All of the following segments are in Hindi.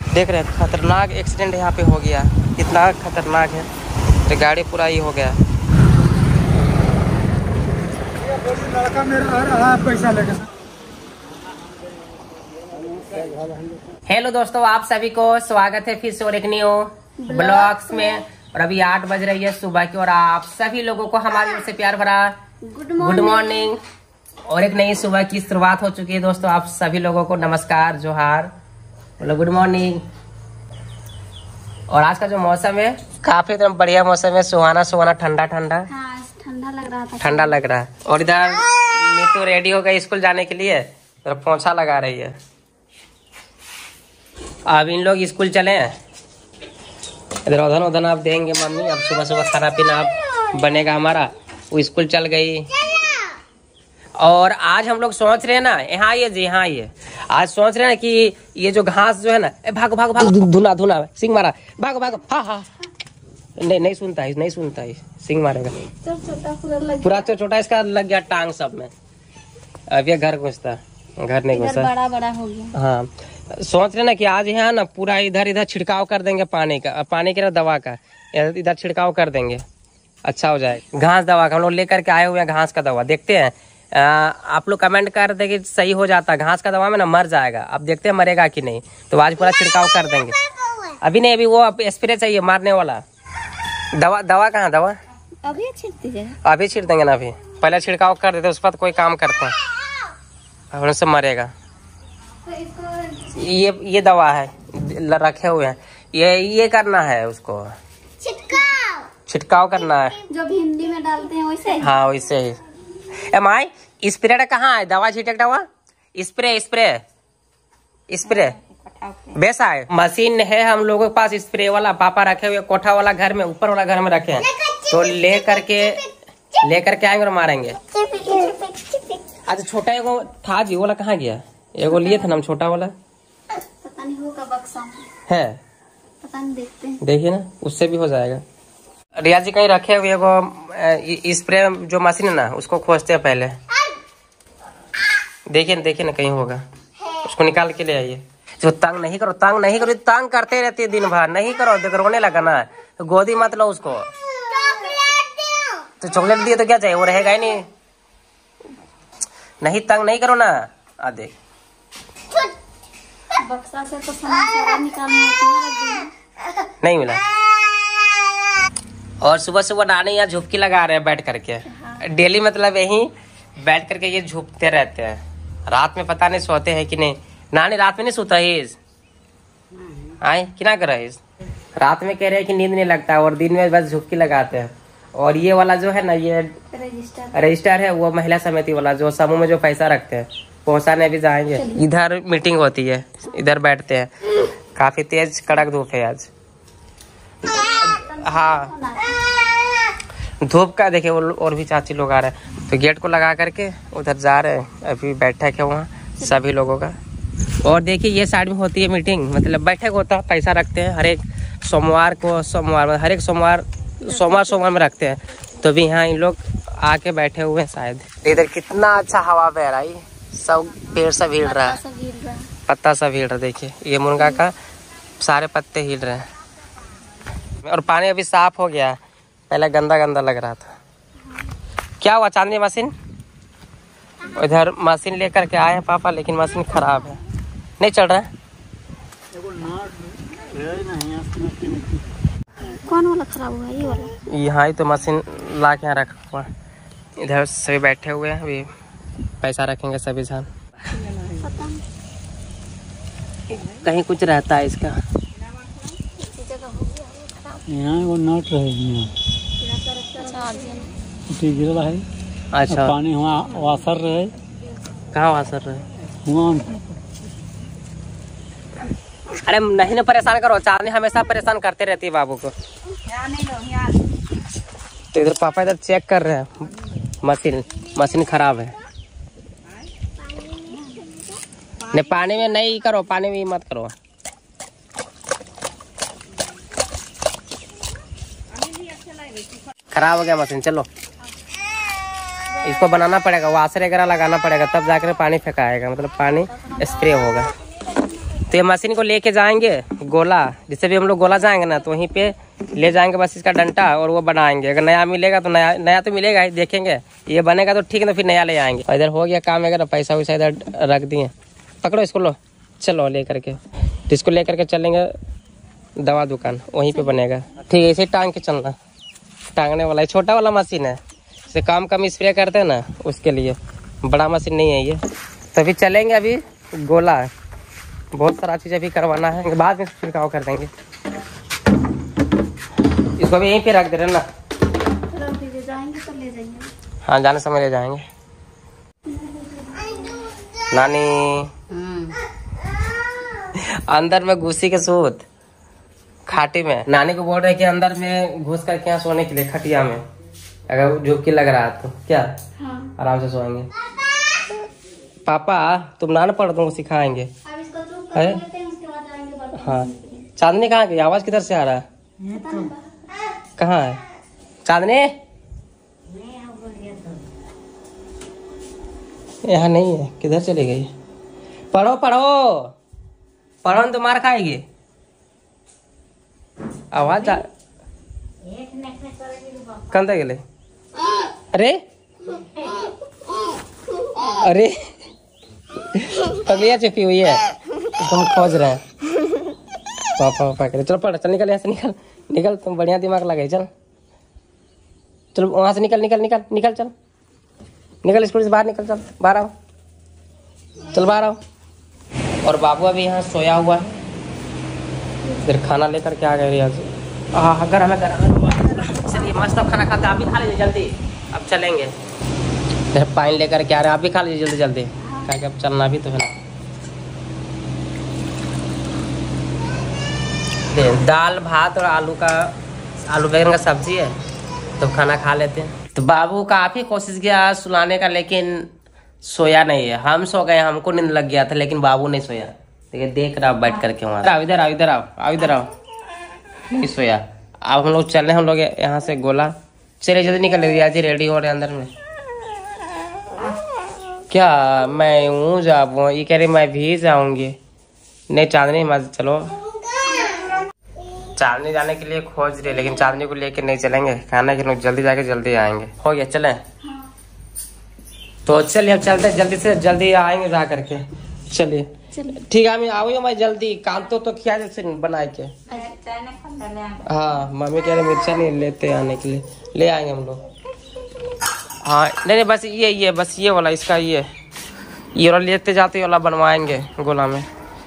देख रहे हैं खतरनाक एक्सीडेंट यहाँ पे हो गया। कितना खतरनाक है, तो गाड़ी पूरा ही हो गया। लड़का मेरा आ रहा है पैसा लेकर। हेलो दोस्तों, आप सभी को स्वागत है फिर से और एक न्यू ब्लॉग्स में। और अभी 8 बज रही है सुबह की और आप सभी लोगों को हमारी ओर से प्यार भरा गुड मॉर्निंग। और एक नई सुबह की शुरुआत हो चुकी है दोस्तों। आप सभी लोगों को नमस्कार, जोहार, मतलब गुड मॉर्निंग। और आज का जो मौसम है काफी एकदम बढ़िया मौसम है, सुहाना सुहाना, ठंडा ठंडा। हाँ, ठंडा लग रहा था। ठंडा लग रहा है। और इधर नीतू रेडी हो गई स्कूल जाने के लिए, तो पोंछा लगा रही है। अब इन लोग स्कूल चले हैं। इधर उधन उधन आप देंगे मम्मी। अब सुबह सुबह खाना पीना अब बनेगा हमारा। वो स्कूल चल गई। और आज हम लोग सोच रहे हैं ना, यहाँ ये जी, यहाँ ये आज सोच रहे हैं कि ये जो घास जो है ना, भागो भागो भागो, धुना धुना सिंह मारा, भागो भागो, हाँ हाँ, नहीं सुनता है, नहीं सुनता है, सिंह मारेगा। पूरा तो छोटा इसका लग गया टांग सब में। अब ये घर घुसता, घर नहीं घुसा, बड़ा बड़ा हो गया। हाँ, सोच रहे ना कि आज यहाँ ना पूरा इधर इधर छिड़काव कर देंगे पानी का, पानी के ना दवा का इधर छिड़काव कर देंगे, अच्छा हो जाएगा। घास दवा का हम लोग लेकर के आए हुए हैं, घास का दवा। देखते हैं आप लोग कमेंट कर दे कि सही हो जाता। घास का दवा में ना मर जाएगा, अब देखते हैं मरेगा कि नहीं। तो आज पूरा छिड़काव कर देंगे। अभी नहीं, अभी वो स्प्रे चाहिए मारने वाला। दवा कहाँ, दवा अभी छिड़क दीजिए। अभी छिड़ देंगे ना, अभी पहले छिड़काव कर देते, उस पर कोई काम करते हैं, उनसे मरेगा। ये दवा है रखे हुए हैं, ये करना है उसको, छिड़काव करना है, जो भी हिंदी में डालते हैं वैसे ही। हाँ वैसे ही। माई स्प्रे कहाँ है, दवा छिड़क दवा, स्प्रे स्प्रे स्प्रे वैसा है। मशीन है हम लोगों के पास स्प्रे वाला, पापा रखे हुए कोठा वाला घर में, ऊपर वाला घर में रखे हैं। तो ले करके आएंगे और मारेंगे। अच्छा छोटा एगो था जी, वाला कहाँ गया? एगो लिए थे ना हम, छोटा वाला, पता नहीं होगा बक्सा है, पता नहीं, देखते हैं। देखिए ना, उससे भी हो जाएगा। रिया जी कहीं रखे हुए एगो स्प्रे जो मशीन है ना, उसको खोजते हैं पहले। देखिए ना कहीं होगा, उसको निकाल के ले आइए। जो तंग नहीं करो, तंग नहीं करो, तंग करते रहती है दिन भर, नहीं करो, देख रोने लगा ना, तो गोदी मत लो उसको। तो चॉकलेट दिए तो क्या चाहिए, वो रहेगा ही नहीं। नहीं तंग नहीं करो ना। आ देख, बक्सा से तो सारा निकालना होता है, नहीं मिला। और सुबह सुबह नानी यहाँ झुपकी लगा रहे हैं बैठ करके। डेली मतलब यही बैठ करके ये झुपते रहते हैं। रात में पता नहीं सोते हैं कि नहीं। नानी रात में नहीं सोता है, आए कि ना कर रहे, रात में कह रहे हैं कि नींद नहीं लगता, और दिन में बस झुपकी लगाते हैं। और ये वाला जो है ना, ये रजिस्टर है, वो महिला समिति वाला, जो समूह में जो पैसा रखते हैं, पहुंचाने भी जाएंगे। इधर मीटिंग होती है, इधर बैठते हैं। काफी तेज कड़क धूप है आज। हाँ, धूप का देखिए, और भी चाची लोग आ रहे हैं, तो गेट को लगा करके उधर जा रहे हैं। अभी बैठक है वहाँ सभी लोगों का। और देखिए ये साइड में होती है मीटिंग, मतलब बैठक होता है, पैसा रखते हैं हर एक सोमवार को, हर एक सोमवार में रखते हैं। तो भी यहाँ इन लोग आके बैठे हुए हैं शायद। इधर कितना अच्छा हवा बह रहा है, सब पेड़ सब हिल रहा है, पत्ता सब हिल रहा है। देखिए ये मुनगा का सारे पत्ते हिल रहे हैं। और पानी अभी साफ हो गया, पहले गंदा गंदा लग रहा था। क्या हुआ चांदनी मशीन? इधर मशीन लेकर के आए हैं पापा, लेकिन मशीन खराब है, नहीं चल रहा है। कौन वाला खराब हुआ? ये वाला? यहाँ ही तो मशीन ला के यहाँ रखा हुआ। इधर सभी बैठे हुए हैं, अभी पैसा रखेंगे सभी जन। कहीं कुछ रहता है इसका, यहाँ वो नट रहेगी, गिरा है। अच्छा, पानी हुआ वासर रहे, कहाँ वासर रहे? हुआ। अरे नहीं ना परेशान करो, चांदनी हमेशा परेशान करते रहती है बाबू को। तो इधर पापा इधर चेक कर रहे हैं, मशीन खराब है। नहीं पानी में नहीं करो, पानी में मत करो। खराब हो गया मशीन, चलो इसको बनाना पड़ेगा, वाशर वगैरह लगाना पड़ेगा, तब जाकर पानी फेंकाएगा, मतलब पानी स्प्रे होगा। तो ये मशीन को लेके जाएंगे गोला, जिससे भी हम लोग गोला जाएंगे ना तो वहीं पे ले जाएंगे बस इसका डंटा और वो बनाएंगे। अगर नया मिलेगा तो नया तो मिलेगा ही, देखेंगे ये बनेगा तो ठीक है, तो फिर नया ले आएंगे। इधर हो गया काम वगैरह, पैसा वैसा इधर रख दिए। पकड़ो इसको, लो चलो ले करके, इसको ले करके चलेंगे दवा दुकान, वहीं पे बनेगा। ठीक है, इसे टांग के चलना, टांगने वाला छोटा वाला मशीन है, इसे काम कम स्प्रे करते हैं ना उसके लिए, बड़ा मशीन नहीं है ये। तभी चलेंगे, अभी गोला बहुत सारा चीज़ अभी करवाना है, बाद में छिड़काव कर देंगे। इसको भी यहीं पे रख दे रहे ना, जाएंगे तो ले जाएंगे। हाँ जाने समय ले जाएंगे। नानी अंदर में घुसी के सूत खाटी में, नानी को बोल रहे कि अंदर में घुस करके यहाँ सोने के लिए खटिया में, अगर झुपकी लग रहा है तो क्या आराम से सोएंगे। पापा तुम ना पढ़ तुमको सिखाएंगे। हाँ चांदनी कहाँ गई, आवाज किधर से आ रहा है, कहाँ है चांदनी? यहाँ नहीं है, किधर चली गई? पढ़ो पढ़ो पढ़ो तो मार खाएगी। आवाज कंधा गेले। अरे अरे तबीयत चुपी हुई है, तुम खोज रहे हैं पापा पापा करे। चलो पढ़, चल निकल यहाँ से, निकल निकल, तुम बढ़िया दिमाग लगे, चल चल वहां से निकल निकल निकल निकल, चल निकल स्कूल से बाहर निकल, चल बाहर आओ, चल बाहर आओ। और बाबू अभी यहाँ सोया हुआ है, फिर खाना लेकर के आ गए यहाँ से। गरम है गरम है, चलिए मस्त अब खाना खाते, आप भी खा लीजिए जल्दी, अब चलेंगे। फिर पानी लेकर के आ रहे, आप भी खा लीजिए जल्दी जल्दी, क्या अब चलना भी तो है ना। दाल भात और आलू बैंगन का सब्जी है, तो खाना खा लेते हैं। तो बाबू काफी कोशिश किया सुलाने का, लेकिन सोया नहीं है। हम सो गए, हमको नींद लग गया था, लेकिन बाबू नहीं सोया। देखिए देख रहा बैठ करके वहाँ, इधर आओ इधर आओ आओ इधर आओ, नहीं सोया। अब हम लोग चल रहे हैं, हम लोग यहाँ से गोला, चलिए जल्दी निकल रिया जी, रेडी हो रहे अंदर में। क्या मैं हूँ जाऊँ, ये कह रही मैं भी जाऊंगी। नहीं चांदनी मत चलो, चांदनी जाने के लिए खोज रही है, लेकिन चांदनी को लेके नहीं चलेंगे, खाना के लोग जल्दी जाके जल्दी आएंगे। हो गया चले, तो चलिए अब चलते, जल्दी से जल्दी आएंगे जा करके। चलिए ठीक है, मैं आओ मैं जल्दी, काम तो क्या जैसे बना के। हाँ मम्मी कह रहे मिर्चा नहीं लेते आने के लिए, ले आएंगे हम लोग। हाँ नहीं बस ये बस ये वाला, इसका ये वाला लेते जाते वाला बनवाएंगे गोला में।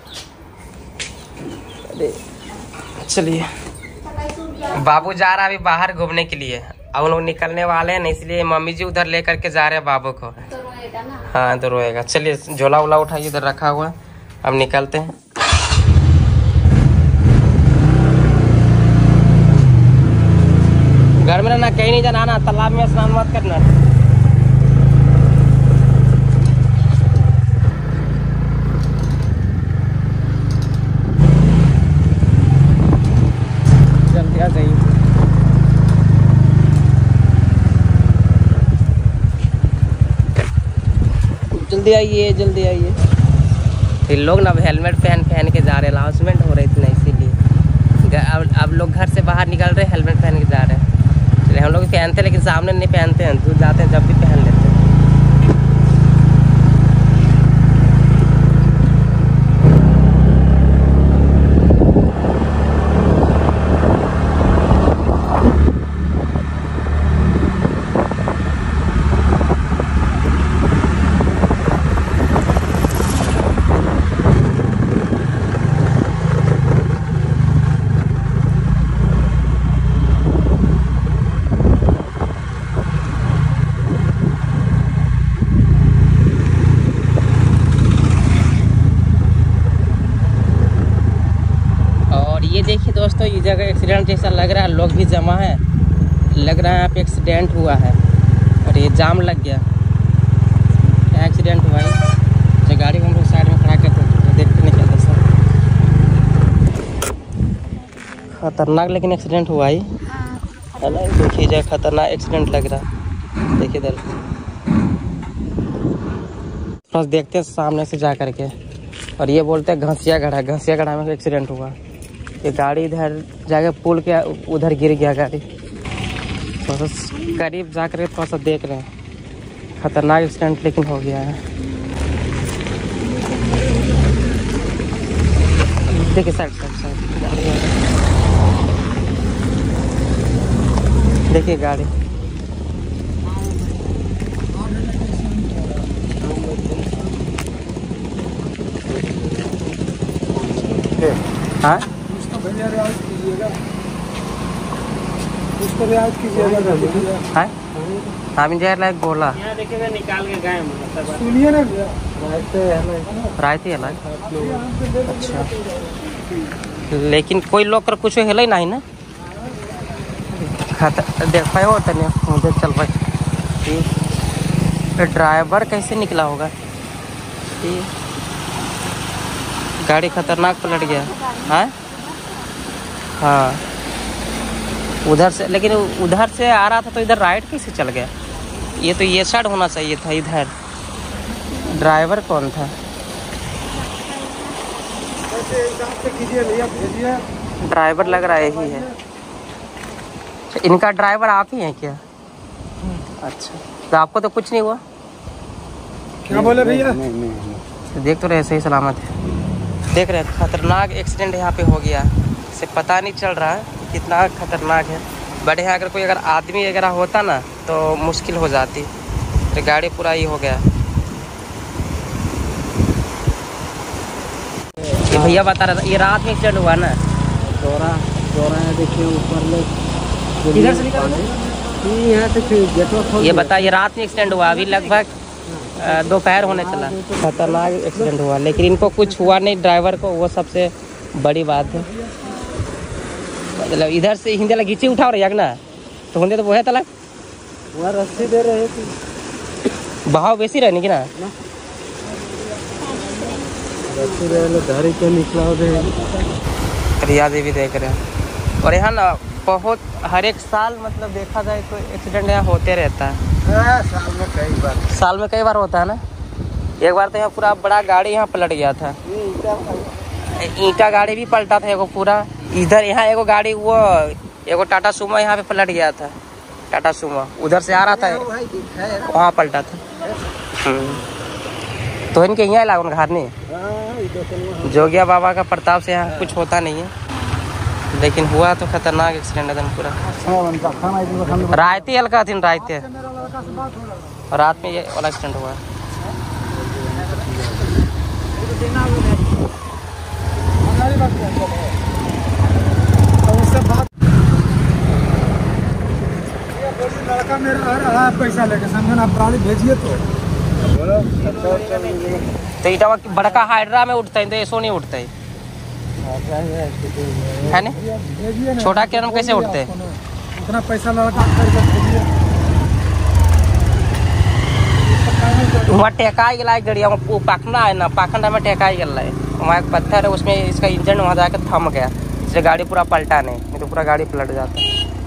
चलिए बाबू जा रहा है अभी बाहर घूमने के लिए, अब लोग निकलने वाले हैं, इसलिए मम्मी जी उधर लेकर के जा रहे हैं बाबू को। हाँ तो रोएगा। चलिए झोला वोला उठाइए, इधर रखा हुआ है, अब निकलते हैं। घर में रहना, कहीं नहीं जाना ना, तालाब में स्नान मत करना। जल्दी आ जाइए, जल्दी आइए जल्दी आइए। फिर लोग ना हेलमेट पहन के जा रहे हैं, अनाउंसमेंट हो रही थी ना, इसीलिए अब लोग घर से बाहर निकल रहे हैं, हेलमेट पहन के जा रहे हैं। चलिए हम लोग पहनते लेकिन सामने नहीं पहनते हैं, दूर जाते हैं जब भी पहन लेते हैं। देखिए दोस्तों, ये जगह एक्सीडेंट जैसा लग रहा है, लोग भी जमा है, लग रहा है यहाँ पे एक्सीडेंट हुआ है और ये जाम लग गया। क्या एक्सीडेंट हुआ है, जो गाड़ी को हम लोग साइड में खड़ा करते तो देखते नहीं क्या सर, खतरनाक लेकिन एक्सीडेंट हुआ है ना। देखिए जगह खतरनाक एक्सीडेंट लग रहा है, देखिए इधर बस देखते हैं सामने से जा करके। और ये बोलते हैं घसिया गढ़ा में एक्सीडेंट हुआ। ये गाड़ी इधर जाके पुल के उधर गिर गया गाड़ी। थोड़ा सा करीब जा कर थोड़ा सा देख रहे हैं, खतरनाक एक्सीडेंट लेकिन हो गया है। देखिए साइड देखिए गाड़ी। हाँ भैया रियायत कीजिएगा, उसको रियायत कीजिएगा। हाँ हम इंजर लाइक बोला देखिएगा निकाल के गए। सुनिए ना भैया, रायती है लाइक। अच्छा लेकिन कोई लोग कर कुछ हिल नहीं ना, देख पाए हो तने मुझे चल पाए। ड्राइवर कैसे निकला होगा? गाड़ी खतरनाक पलट गया। हाँ हाँ उधर से, लेकिन उधर से आ रहा था तो इधर राइट कैसे चल गया? ये तो ये साइड होना चाहिए था इधर। ड्राइवर कौन था? कीजिए भैया, भेजिए। ड्राइवर लग रहा है यही है। इनका ड्राइवर आप ही हैं क्या? अच्छा तो आपको तो कुछ नहीं हुआ? क्या बोले भैया? देख तो रहे सही सलामत है। देख रहे हैं खतरनाक एक्सीडेंट यहाँ पे हो गया। इसे पता नहीं चल रहा है कितना खतरनाक है। बट यहाँ अगर आदमी वगैरह होता ना तो मुश्किल हो जाती। तो गाड़ी पूरा ही हो गया। ये भैया बता रहा था ये रात में एक्सीडेंट हुआ ना। दौरा है देखिए ऊपर लोग किधर से निकल यहाँ देखिए गेटवा। ये बता ये रात में एक्सीडेंट हुआ, अभी लगभग दोपहर होने चला। खतरनाक एक्सीडेंट हुआ लेकिन इनको कुछ हुआ नहीं, ड्राइवर को, वो सबसे बड़ी बात है। मतलब इधर से हिंदी लग घींची उठा रही ना तो होंगे तो वो है तलक वहाँ रस्सी दे रहे थे, बहाव वैसी रहने की ना। रस्सी दे रहे धारी पे निकला हो रिया देवी देख रहे हैं। और यहाँ ना बहुत हर एक साल मतलब देखा जाए तो एक्सीडेंट यहाँ होते रहता है। साल में कई बार होता है ना। एक बार तो यहाँ पूरा बड़ा गाड़ी यहाँ पलट गया था। ईंटा गाड़ी भी पलटा था एगो पूरा। इधर यहाँ एगो गाड़ी वो एगो टाटा सुमो यहाँ पे पलट गया था। टाटा सुमो उधर से आ रहा था, वहाँ पलटा था। तो इनके यहाँ लागू घर नहीं, जोगिया बाबा का प्रताप से यहाँ कुछ होता नहीं है। लेकिन हुआ तो खतरनाक एक्सीडेंट एकदम पूरा। रायते हल्का थी रायते, और रात में ये वाला एक्सीडेंट हुआ। लड़का मेरा आ रहा है पैसा लेके, समझो ना, आप गाड़ी भेजिए तो इटावा बड़का हाइड्रा में उठता है तो ऐसो नहीं उठता है ना। छोटा कैरम कैसे उठते हैं? उतना पैसा लड़का भेजिए। वहाँ टेकाई गला है गड़िया, वो पाखंडा है ना, पाखंडा में टेकाई गला है। वहाँ एक पत्थर है, उसमें इसका इंजन वहाँ जाकर थम गया, इसलिए गाड़ी पूरा पलटा नहीं तो पूरा गाड़ी पलट जाता।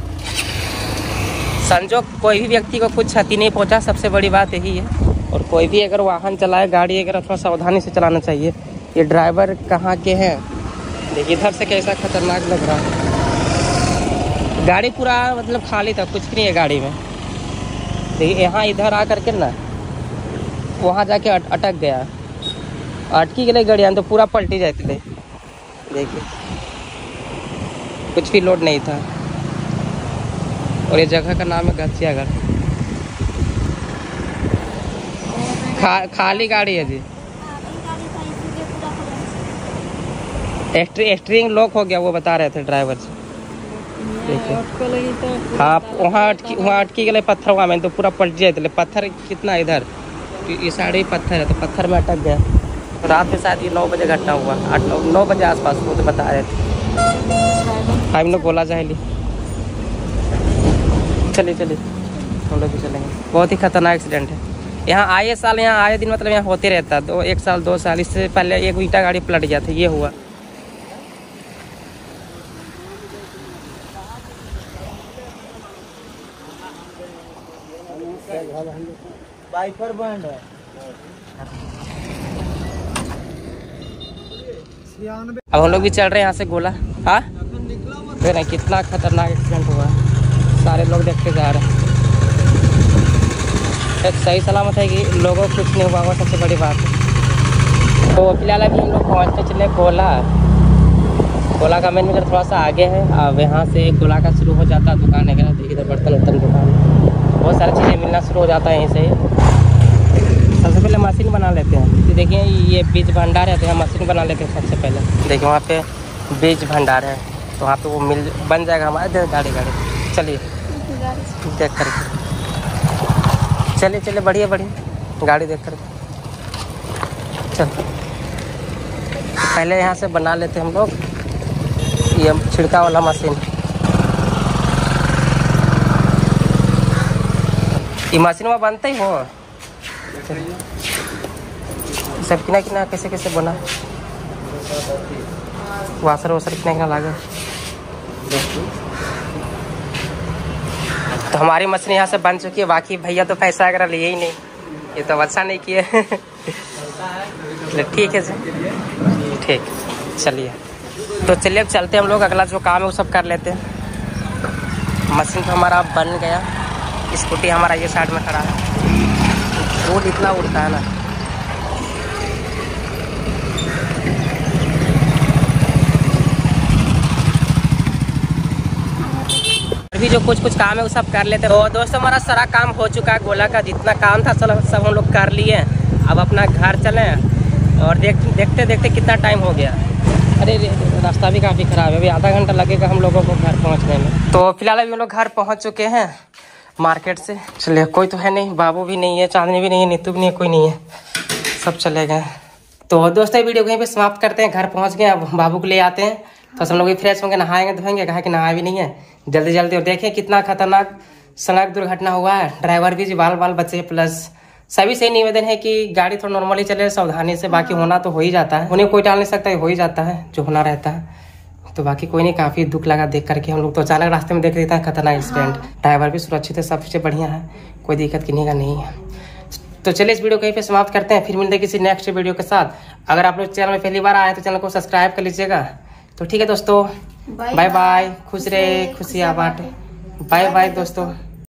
संजोग कोई भी व्यक्ति को कुछ क्षति नहीं पहुँचा, सबसे बड़ी बात यही है। और कोई भी अगर वाहन चलाए, गाड़ी अगर थोड़ा सावधानी से चलाना चाहिए। ये ड्राइवर कहाँ के हैं देखिए, इधर से कैसा खतरनाक लग रहा है। गाड़ी पूरा मतलब खाली था, कुछ नहीं है गाड़ी में। देखिए यहाँ इधर आ करके ना वहाँ जाके अटक गया, अटकी गई गाड़ियाँ तो पूरा पलटी जाती थी। देखिए कुछ भी लोड नहीं था। और ये जगह का नाम है घसियागढ़। खाली गाड़ी है जी। स्टीयरिंग लॉक हो गया, वो बता रहे थे ड्राइवर से। देखिए हाँ वहाँ अटकी गए पत्थर, वहाँ में तो पूरा पलट जाते। पत्थर कितना इधर इस साइड ही पत्थर है, तो पत्थर में अटक गया। रात में शायद ये 9 बजे घटना हुआ, 8-9 बजे आसपास, वो तो बता रहे थे। हम लोग बोला जाए चलिए हम लोग भी चलेंगे। बहुत ही खतरनाक एक्सीडेंट है। यहाँ आए साल, यहाँ आए दिन मतलब यहाँ होते रहता है। तो 1 साल 2 साल इससे पहले एक ईंटा गाड़ी पलट गया था, ये हुआ। वाइपर बैंड है। 96। अब हम लोग भी चल रहे हैं यहाँ से गोला। हाँ देख रहे हैं कितना खतरनाक एक्सीडेंट हुआ है, सारे लोग देखते जा रहे हैं। एक सही सलामत है कि लोगों को कुछ नहीं हुआ होगा, सबसे बड़ी बात है। तो फिलहाल अभी हम लोग पहुँचते चले गोला। गोला का मेन मेजर थोड़ा सा आगे है। अब यहाँ से गोला का शुरू हो जाता है दुकान वगैरह। देखिए इधर बर्तन वर्तन दुकान, बहुत सारी चीज़ें मिलना शुरू हो जाता है यहीं से। सबसे पहले मशीन बना लेते हैं। तो देखिए ये बीज भंडार है, तो यहाँ मशीन बना लेते हैं सबसे पहले। देखिए वहाँ पे बीज भंडार है, तो वहाँ पे वो मिल बन जाएगा हमारे। गाड़ी चलिए देख कर, चलिए चलिए बढ़िया बढ़िया गाड़ी देख कर चल। पहले यहाँ से बना लेते हैं हम लोग ये छिड़का वाला मशीन। ये मशीन में बनता ही हो सब किना किना कैसे कैसे बना, वासर वासर कितना किना लागे। तो हमारी मशीन यहाँ से बन चुकी है। बाकी भैया तो पैसा वगैरह लिए ही नहीं, ये तो अच्छा नहीं किए। ठीक है जी, ठीक चलिए। तो चलिए अब चलते हैं हम लोग, अगला जो काम है वो सब कर लेते हैं। मशीन तो हमारा बन गया। स्कूटी हमारा ये साइड में खड़ा है। रोड इतना उड़ता है ना। अभी जो कुछ काम है वो सब कर लेते हैं। तो दोस्तों हमारा सारा काम हो चुका है। गोला का जितना काम था सब हम लोग कर लिए। अब अपना घर चले और देखते देखते कितना टाइम हो गया। अरे रास्ता भी काफ़ी ख़राब है, अभी आधा घंटा लगेगा हम लोगों को घर पहुंचने में। तो फिलहाल अभी हम लोग घर पहुंच चुके हैं मार्केट से। चलिए कोई तो है नहीं, बाबू भी नहीं है, चांदनी भी नहीं है, नीतू भी नहीं है, कोई नहीं है, सब चले गए। तो दोस्तों वीडियो को यहीं पे समाप्त करते हैं। घर पहुंच गए, अब बाबू को ले आते हैं। तो सब लोग भी फ्रेश होंगे, नहाएंगे धोएंगे, कहा कि नहाया भी नहीं है जल्दी जल्दी। और देखें कितना खतरनाक सड़क दुर्घटना हुआ है। ड्राइवर भी बाल बाल बचे, प्लस सभी से निवेदन है कि गाड़ी थोड़ा नॉर्मली चले, सावधानी से। बाकी होना तो हो ही जाता है, उन्हें कोई टाल नहीं सकता, हो ही जाता है जो होना रहता है। तो बाकी कोई नहीं, काफी दुख लगा देख करके। हम लोग तो अचानक रास्ते में देख रहे थे खतरनाक एक्सीडेंट। ड्राइवर भी सुरक्षित है, सब चीजें बढ़िया है, कोई दिक्कत किन्हीं का नहीं है। तो चलिए इस वीडियो को यहीं पे समाप्त करते हैं, फिर मिलते हैं किसी नेक्स्ट वीडियो के साथ। अगर आप लोग चैनल में पहली बार आए तो चैनल को सब्सक्राइब कर लीजिएगा। तो ठीक है दोस्तों, बाय बाय, खुश रहे, खुशियाँ बांटे। बाय बाय दोस्तों।